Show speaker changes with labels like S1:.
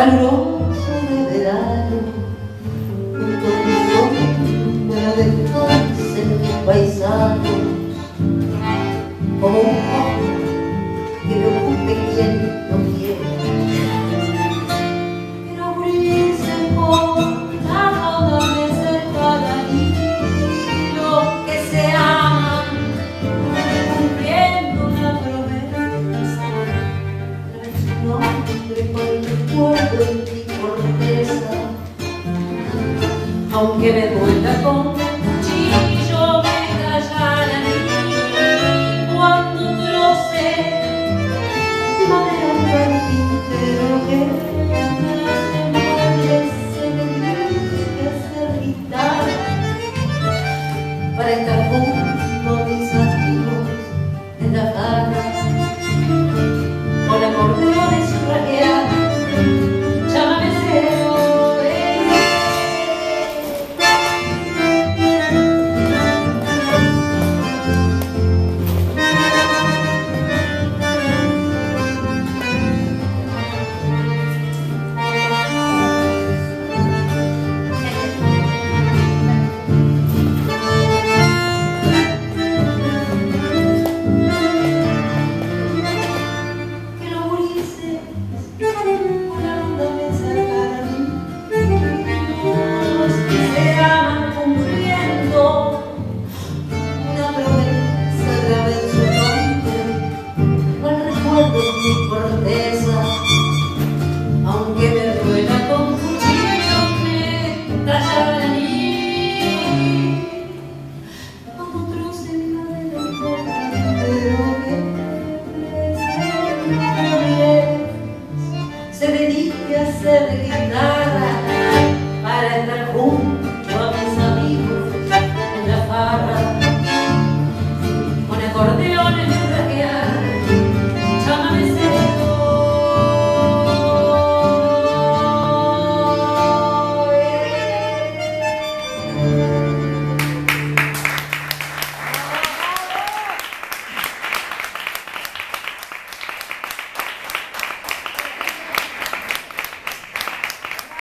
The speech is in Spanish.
S1: caluroso de verano, junto a tu sombra descansa en mis paisanos, como un hombre que me ocupe quien no quiere. Pero morirse con la moda de cercana y los que se aman, cumpliendo una promesa, trae su nombre con el recuerdo en mi corteza. Aunque me duela con un cuchillo me callara a mí cuando troce madera un carpintero que me hace muebles, se me dice hacer guitarra para estar juntos.